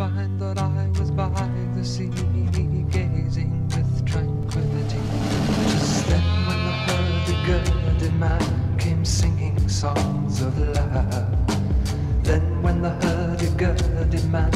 find that I was by the sea, gazing with tranquility. Just then when the hurdy-gurdy man came singing songs of love. Then when the hurdy-gurdy man